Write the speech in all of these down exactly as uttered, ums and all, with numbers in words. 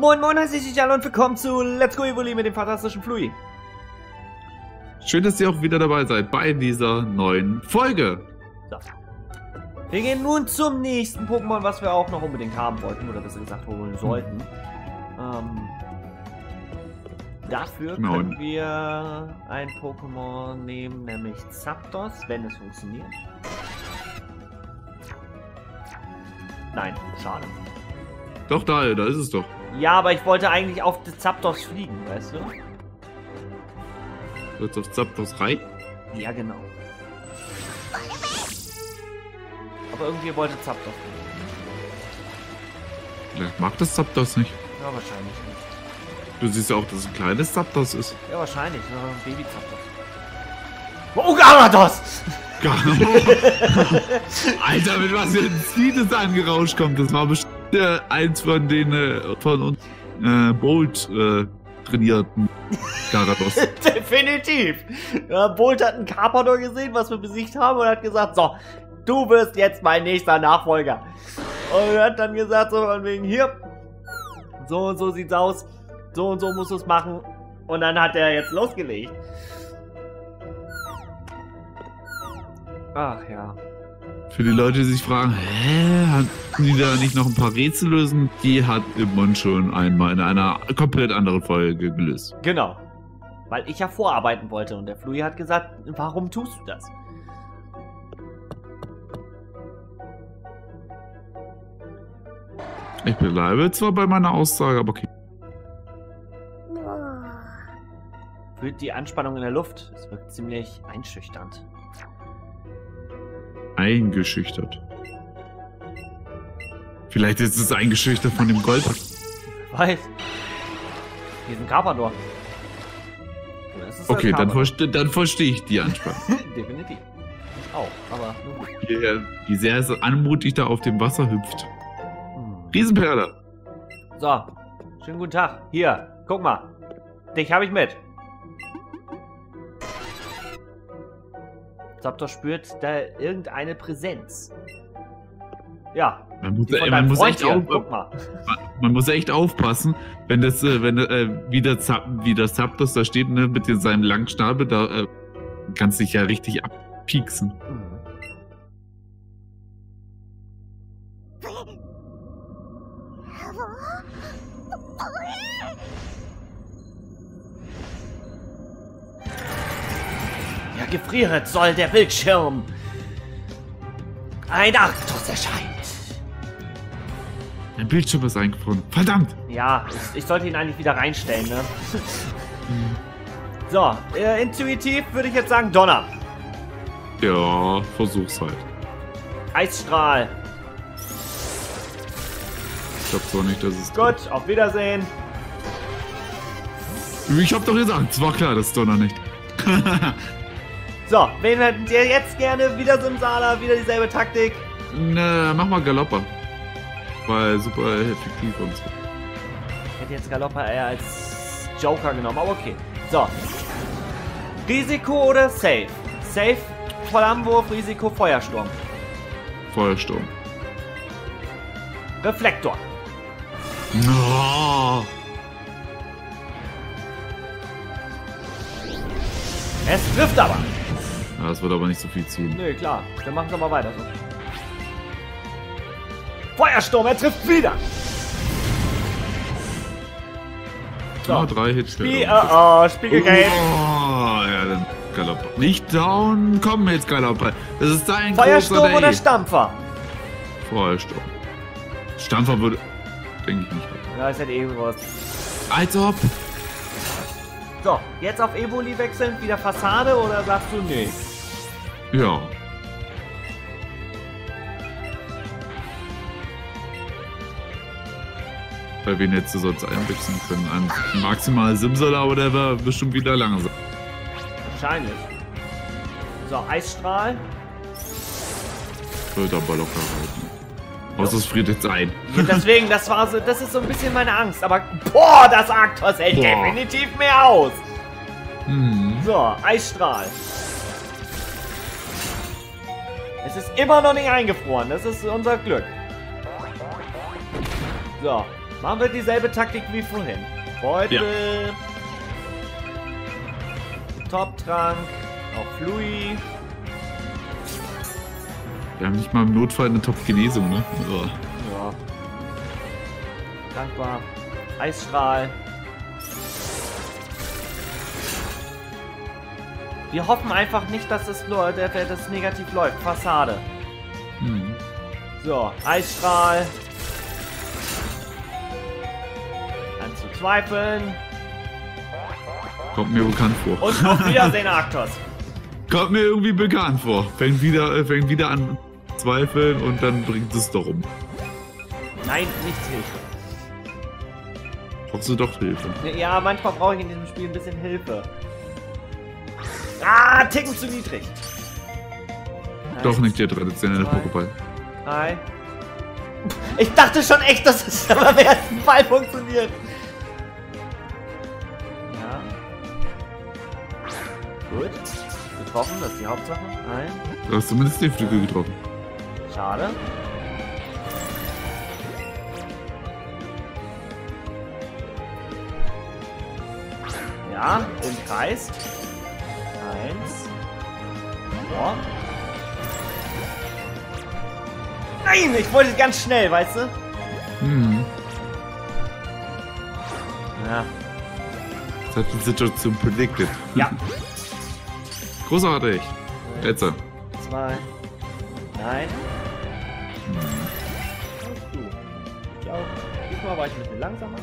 Moin Moin, heiße ich dich alle und willkommen zu Let's Go Evoli mit dem fantastischen Flui. Schön, dass ihr auch wieder dabei seid bei dieser neuen Folge. So. Wir gehen nun zum nächsten Pokémon, was wir auch noch unbedingt haben wollten, oder besser gesagt holen sollten. Hm. Ähm, dafür genau. können wir ein Pokémon nehmen, nämlich Zapdos, wenn es funktioniert. Nein, schade. Doch, da, da ist es doch. Ja, aber ich wollte eigentlich auf Zapdos fliegen, weißt du? Du willst auf Zapdos reiten? Ja, genau. Aber irgendwie wollte Zapdos nicht. Vielleicht mag das Zapdos nicht. Ja, wahrscheinlich nicht. Du siehst ja auch, dass es ein kleines Zapdos ist. Ja, wahrscheinlich. Ja, ein Baby-Zapdos. Oh, Gyarados! Alter, mit was für ein Ziel das angerauscht kommt. Das war bestimmt äh, eins von den äh, von uns äh, Bolt äh, trainierten Gyarados. Definitiv. Ja, Bolt hat einen Carpador gesehen, was wir besiegt haben, und hat gesagt, so, du wirst jetzt mein nächster Nachfolger. Und er hat dann gesagt, so von wegen, hier, so und so sieht's aus, so und so musst du es machen. Und dann hat er jetzt losgelegt. Ach ja. Für die Leute, die sich fragen, hä, hatten die da nicht noch ein paar Rätsel lösen? Die hat Immon schon einmal in einer komplett anderen Folge gelöst. Genau. Weil ich ja vorarbeiten wollte und der Flui hat gesagt, warum tust du das? Ich bleibe zwar bei meiner Aussage, aber okay. Fühlt die Anspannung in der Luft. Es wirkt ziemlich einschüchternd. Eingeschüchtert. Vielleicht ist es eingeschüchtert von dem Gold. Weiß. Hier ist ein Carpador. Okay, dann, verste dann verstehe ich die Anspannung. Definitiv. Ich auch, aber nur gut. Wie, wie sehr es anmutig da auf dem Wasser hüpft. Hm. Riesenperle. So, schönen guten Tag. Hier, guck mal. Dich habe ich mit. Zapdos spürt da irgendeine Präsenz. Ja. Man muss, ey, man muss echt auf, guck mal. Man, man muss echt aufpassen, wenn das, äh, wenn äh, wie, der Zap, wie der Zapdos da steht, ne, mit seinem langen Schnabel, da äh, kannst du dich ja richtig abpieksen. Mhm. Ja, gefriert soll der Bildschirm. Ein Arktos erscheint. Mein Bildschirm ist eingefroren. Verdammt! Ja, ich, ich sollte ihn eigentlich wieder reinstellen, ne? So, äh, intuitiv würde ich jetzt sagen Donner. Ja, versuch's halt. Eisstrahl. Ich glaube zwar nicht, dass es... Gut, auf Wiedersehen. Ich hab doch gesagt, es war klar, das ist Donner nicht. So, wen hättet ihr jetzt gerne? Wieder Simsala, wieder dieselbe Taktik. Ne, mach mal Galoppa. Weil super effektiv und so. Ich hätte jetzt Galoppa eher als Joker genommen, aber okay. So. Risiko oder Safe? Safe, Vollanwurf, Risiko, Feuersturm. Feuersturm. Reflektor. Oh. Es trifft aber. Ja, das wird aber nicht so viel ziehen. Nö, klar. Dann machen wir mal weiter so. Feuersturm, er trifft wieder. So. Ah, drei Hits. Spiel, oh, oh, Spiegelgate. Oh, ja, dann Galoppa. Nicht down, komm jetzt Galoppa. Das ist dein Feuersturm großer oder Day. Stampfer? Feuersturm. Stampfer würde, denke ich nicht. Ja, ist halt eh was. Als ob. So, jetzt auf Evoli wechseln, wieder Fassade oder sagst du nee? Ja. Weil wir jetzt sonst einwechseln können. An maximal Simsala oder whatever bestimmt wieder langsam. Wahrscheinlich. So, Eisstrahl. Wird aber locker halten. Außer es friert jetzt ein. Ja, deswegen, das war so, das ist so ein bisschen meine Angst. Aber boah, das Arktos hält Boah. definitiv mehr aus. Hm. So, Eisstrahl. Es ist immer noch nicht eingefroren. Das ist unser Glück. So, Machen wir dieselbe Taktik wie vorhin. Beutel. Ja. Top-Trank. Auf Louis. Wir haben nicht mal im Notfall eine Top-Genesung, ne? Oh. Ja. Dankbar. Eisstrahl. Wir hoffen einfach nicht, dass es nur, dass das negativ läuft. Fassade. Hm. So, Eisstrahl. An zu zweifeln. Kommt mir bekannt vor. Und auf Wiedersehen, Arktos. Kommt mir irgendwie bekannt vor. Fängt wieder, äh, fängt wieder an zu zweifeln und dann bringt es doch um. Nein, nicht Hilfe. Brauchst du doch Hilfe? Ja, manchmal brauche ich in diesem Spiel ein bisschen Hilfe. Ah, Ticken zu niedrig. Doch nicht der traditionelle Pokéball. Drei. Ich dachte schon echt, dass es aber beim ersten Fall funktioniert. Ja. Gut. Getroffen, das ist die Hauptsache. Nein. Du hast zumindest die Flügel getroffen. Schade. Ja, umkreist. Eins. Boah. Nein, ich wollte ganz schnell, weißt du? Hm. Ja. Das hat die Situation predicted. Ja. Großartig. Jetzt. Zwei. Nein. Hm. Du. Ich auch. Diesmal war ich ein bisschen langsamer.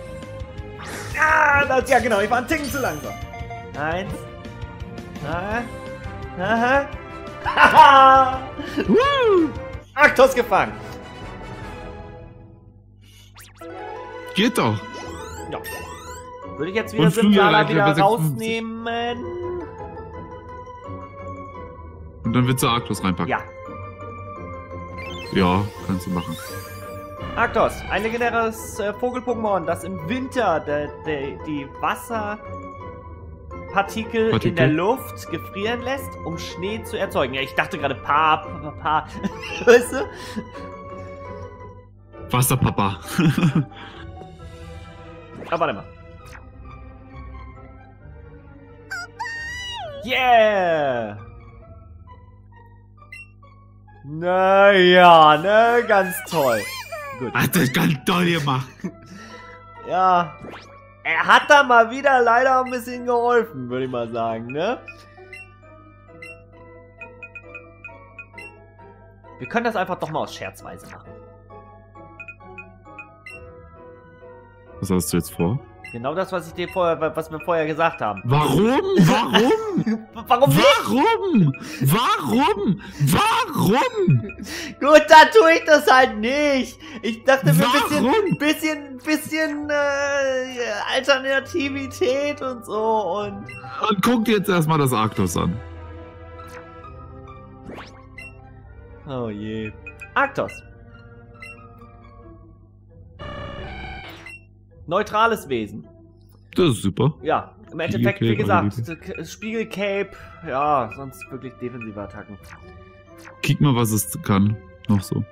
Ah, das, ja genau, ich war ein Ticken zu langsam. Eins. Ah. Aha. Haha. Arktos gefangen. Geht doch. Ja. Würde ich jetzt wieder Und früher Simsala leicht wieder Level rausnehmen? Und dann willst du Arktos reinpacken? Ja. Ja, kannst du machen. Arktos, ein legendäres äh, Vogel-Pokémon, das im Winter de, de, die Wasserpartikel Partikel? in der Luft gefrieren lässt, um Schnee zu erzeugen. Ja, ich dachte gerade Pa, Pa, Pa, weißt du? Wasserpapa. Aber warte mal. Yeah! Naja, ne, ganz toll. Gut. Hat das ganz toll gemacht. Ja, er hat da mal wieder leider ein bisschen geholfen, würde ich mal sagen, ne? Wir können das einfach doch mal aus Scherzweise machen. Was hast du jetzt vor? Genau das, was ich dir vorher, was wir vorher gesagt haben. Warum? Warum? Warum nicht? Warum? Warum? Warum? Gut, dann tue ich das halt nicht. Ich dachte mir ein Warum? bisschen, bisschen, bisschen äh, Alternativität und so und... Und guck dir jetzt erstmal das Arktos an. Oh je. Arktos. Neutrales Wesen. Das ist super. Ja, im Endeffekt, wie Spiegelcape, gesagt, Spiegelcape, ja, sonst wirklich defensive Attacken. Kick mal, was es kann. Noch so.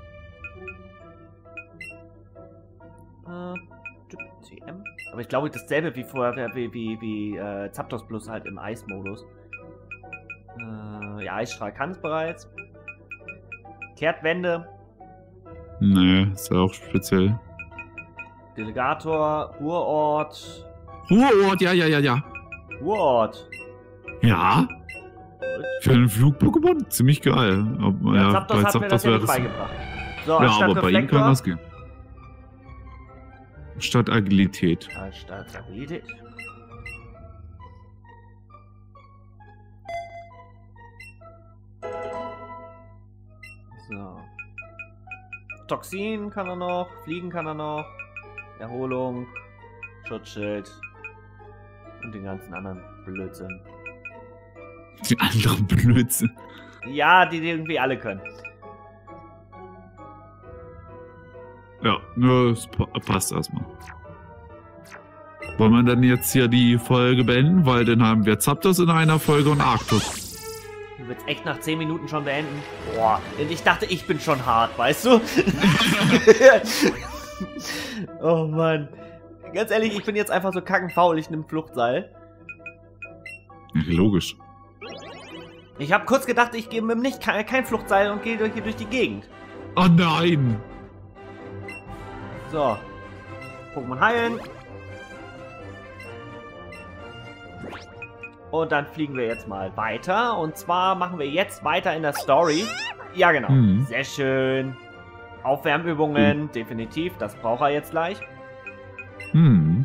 Äh, C M. Aber ich glaube, dasselbe wie vorher, wie, wie, wie äh, Zapdos Plus halt im Eismodus. Äh, ja, Eisstrahl kann es bereits. Kehrtwende. Nee, ist ja auch speziell. Delegator, Urort. Ruheort, ja, ja, ja, ja. Urort. Ja? Für einen Flug-Pokémon? Ziemlich geil. Ob, Ja, ja, Zapdos bei hat mir das Zapdos ja wäre nicht das. beigebracht. So, Ja, anstatt aber bei ihm Reflektor. kann das gehen. Statt Agilität. Anstatt Agilität. So. Toxin kann er noch, Fliegen kann er noch, Erholung, Schutzschild und den ganzen anderen Blödsinn. Die anderen Blödsinn. Ja, die die irgendwie alle können. Ja, ja, es pa passt erstmal. Wollen wir dann jetzt hier die Folge beenden? Weil dann haben wir Zapdos in einer Folge und Arktos. Du willst echt nach zehn Minuten schon beenden? Boah, ich dachte, ich bin schon hart, weißt du? Oh Mann. Ganz ehrlich, ich bin jetzt einfach so kackenfaul. Ich nehme Fluchtseil. Ja, logisch. Ich habe kurz gedacht, ich gebe ihm nicht kein, kein Fluchtseil und gehe durch, hier durch die Gegend. Oh nein! So. Pokémon heilen. Und dann fliegen wir jetzt mal weiter. Und zwar machen wir jetzt weiter in der Story. Ja, genau. Mhm. Sehr schön. Aufwärmübungen, Mhm. definitiv. Das braucht er jetzt gleich. Hm.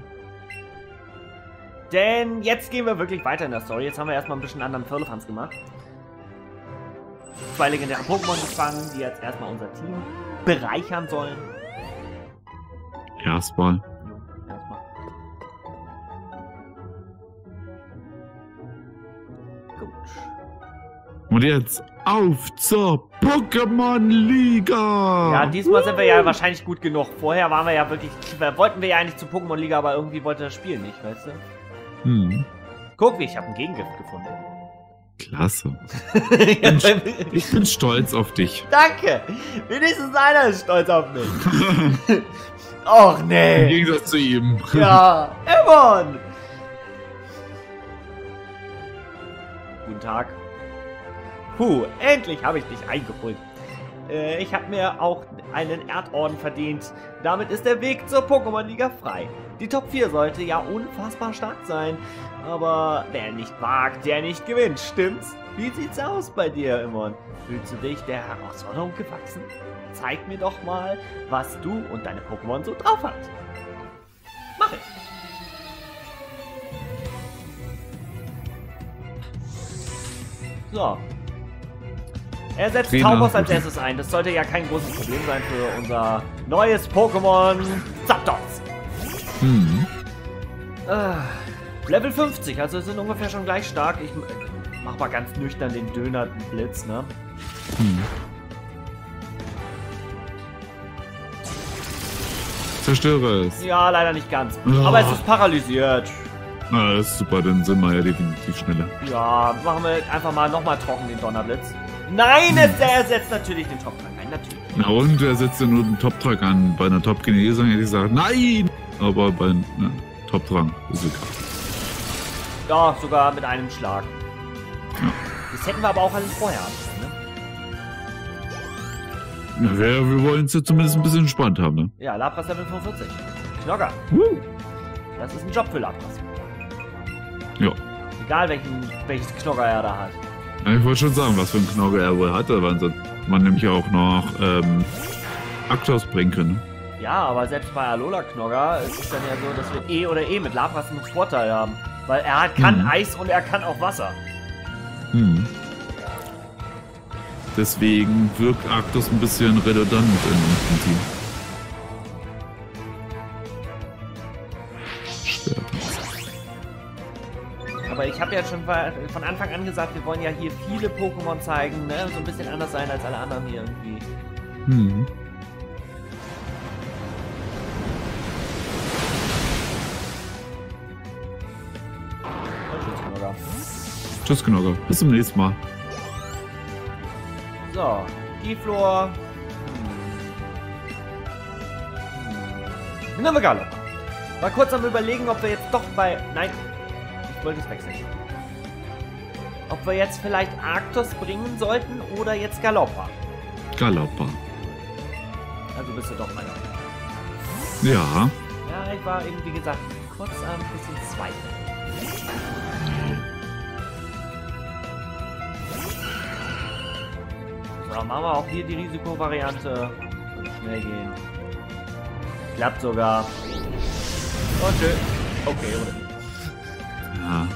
Denn jetzt gehen wir wirklich weiter in der Story. Jetzt haben wir erstmal ein bisschen anderen Firlefanz gemacht. Zwei legendäre Pokémon gefangen, die jetzt erstmal unser Team bereichern sollen. Erstmal. Jo, erstmal. Gut. Und jetzt auf zur Pokémon-Liga! Ja, diesmal sind wir ja wahrscheinlich gut genug. Vorher waren wir ja wirklich... Wollten wir ja eigentlich zur Pokémon-Liga, aber irgendwie wollte das Spiel nicht, weißt du? Hm. Guck, wie ich habe ein Gegengift gefunden. Klasse. Ja, Ich bin stolz auf dich. danke! Wenigstens einer ist stolz auf mich. Och, Im nee. Gegensatz zu ihm. Ja, Emon! Guten Tag. Puh, endlich habe ich dich eingeholt. Äh, ich habe mir auch einen Erdorden verdient. Damit ist der Weg zur Pokémon-Liga frei. Die Top vier sollte ja unfassbar stark sein. Aber wer nicht wagt, der nicht gewinnt, stimmt's? Wie sieht's aus bei dir, Emon? Fühlst du dich der Herausforderung gewachsen? Zeig mir doch mal, was du und deine Pokémon so drauf habt. Mach ich. So. Er setzt Trainer. Taubos als erstes ein. Das sollte ja kein großes Problem sein für unser neues Pokémon Zapdos. Hm. Ah, Level fünfzig, also sind ungefähr schon gleich stark. Ich mach mal ganz nüchtern den dönernden Blitz, ne? Hm. Zerstöre es. Ja, leider nicht ganz. Oh. Aber es ist paralysiert. Na, das ist super, dann sind wir ja definitiv schneller. Ja, machen wir einfach mal nochmal trocken den Donnerblitz. Nein, es, er ersetzt natürlich den Top-Trank. Nein, natürlich. Na und, er setzt ja nur den Top-Trank an. Bei einer Top-Genesung hätte ich gesagt, nein! Aber bei einem ne, Top-Trank ist egal. Ja, sogar mit einem Schlag. Ja. Das hätten wir aber auch alles vorher haben können, ne? Ja, wir, wir wollen es ja zumindest ein bisschen entspannt haben, ne? Ja, Lapras Level fünfundvierzig. Knocker. Uh. Das ist ein Job für Lapras. Ja. Egal welchen, welches Knocker er da hat. Ja, ich wollte schon sagen, was für ein Knogge er wohl hatte, weil sonst man nämlich auch noch ähm, Arktos bringen können. Ja, aber selbst bei Alola Knogger ist es dann ja so, dass wir E oder E mit Lapras einen Vorteil haben. Weil er hat, kann Mhm. Eis und er kann auch Wasser. Hm. Deswegen wirkt Arktos ein bisschen redundant in unserem Team. Schwer. Aber ich habe ja schon von Anfang an gesagt, wir wollen ja hier viele Pokémon zeigen, ne? So ein bisschen anders sein als alle anderen hier irgendwie. Hm. Und tschüss, Knogger. Tschüss, Knogger. Bis zum nächsten Mal. So, Giflor. Hm. Nehmen wir Galoppa. War kurz am Überlegen, ob wir jetzt doch bei... Nein, ich wollte es wechseln. Ob wir jetzt vielleicht Arktos bringen sollten oder jetzt Galoppa. Galoppa. Also bist du doch meiner. Ja. Ja, ich war eben, wie gesagt, kurz ein bisschen zweifeln. So, machen wir auch hier die Risikovariante. Und schnell gehen. Klappt sogar. Und tschö. Okay, oder nicht? Ja.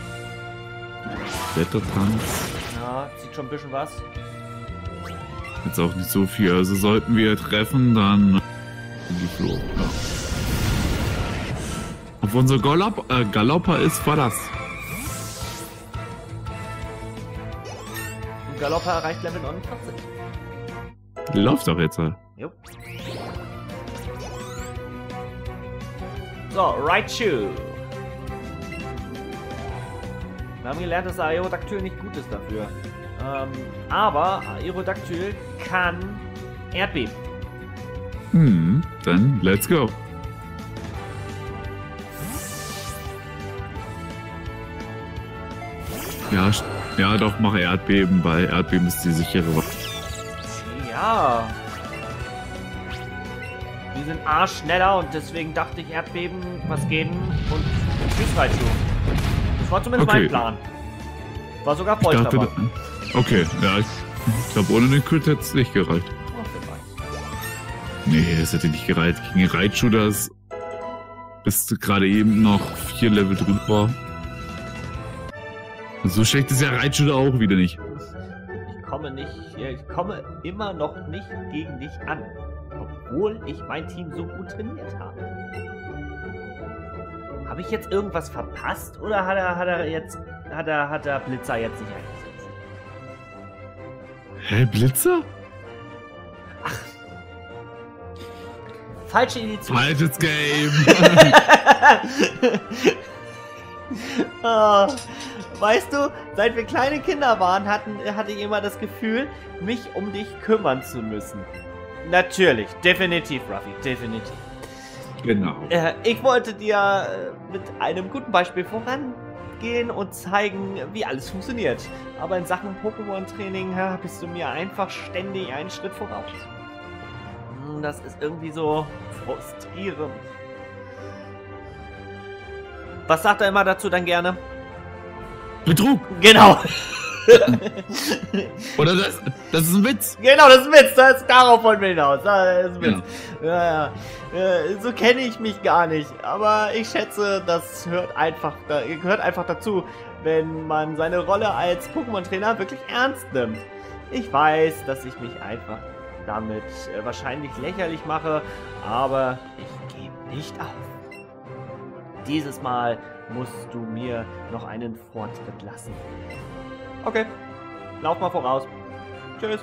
Wettertanz. Ja, sieht schon ein bisschen was. Jetzt auch nicht so viel. Also sollten wir treffen, dann die Flo. Ja. Ob unser Galopp, äh, Galoppa ist, war das. Und Galoppa erreicht Level neunundvierzig. Läuft doch jetzt. Äh. Jo. So, Raichu. Wir haben gelernt, dass Aerodactyl nicht gut ist dafür. Ähm, aber Aerodactyl kann Erdbeben. Hm. Dann let's go. Ja, ja, doch, mache Erdbeben, weil Erdbeben ist die sichere Waffe. Ja. Die sind A schneller und deswegen dachte ich Erdbeben, was gehen und Tschüss Raichu. Das war zumindest Okay. mein Plan. War sogar voll Ich dachte, dabei. da- okay, ja, ich, ich glaube, ohne den Crit hätte es nicht gereicht. Oh, wer weiß. Nee, es hätte nicht gereicht. Gegen Raichu, das bis gerade eben noch vier Level drüber. So schlecht ist ja Raichu da auch wieder nicht. Ich komme nicht, ich komme immer noch nicht gegen dich an. Obwohl ich mein Team so gut trainiert habe. Habe ich jetzt irgendwas verpasst oder hat er, hat er jetzt, hat er, hat er Blitzer jetzt nicht eingesetzt? Hä, Blitzer? Falsche Initiative. Falsches Game. Ah, weißt du, seit wir kleine Kinder waren, hatten, hatte ich immer das Gefühl, mich um dich kümmern zu müssen. Natürlich, definitiv, Ruffy, definitiv. Genau. Äh, ich wollte dir äh, mit einem guten Beispiel vorangehen und zeigen, wie alles funktioniert. Aber in Sachen Pokémon-Training ja, bist du mir einfach ständig einen Schritt voraus. Hm, Das ist irgendwie so frustrierend. Was sagt er immer dazu dann gerne? Betrug. Genau. Oder das, das ist ein Witz. Genau, das ist ein Witz. Das ist, darauf wollen wir hinaus. Das ist ein Witz. Ja, ja. Äh, So kenne ich mich gar nicht. Aber ich schätze, das hört einfach, da- gehört einfach dazu, wenn man seine Rolle als Pokémon-Trainer wirklich ernst nimmt. Ich weiß, dass ich mich einfach damit äh, wahrscheinlich lächerlich mache, aber ich gebe nicht auf. Dieses Mal musst du mir noch einen Vortritt lassen. Okay, lauf mal voraus. Tschüss.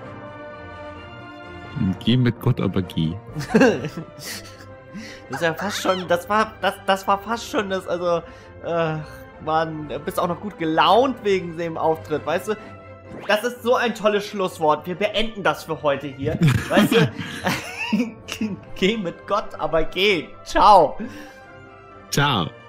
Geh mit Gott, aber geh. Das ist ja fast schon, das war, das, das war fast schon das, also, äh, Mann, du bist auch noch gut gelaunt wegen dem Auftritt, weißt du? Das ist so ein tolles Schlusswort. Wir beenden das für heute hier. Weißt du? Geh mit Gott, aber geh. Ciao. Ciao.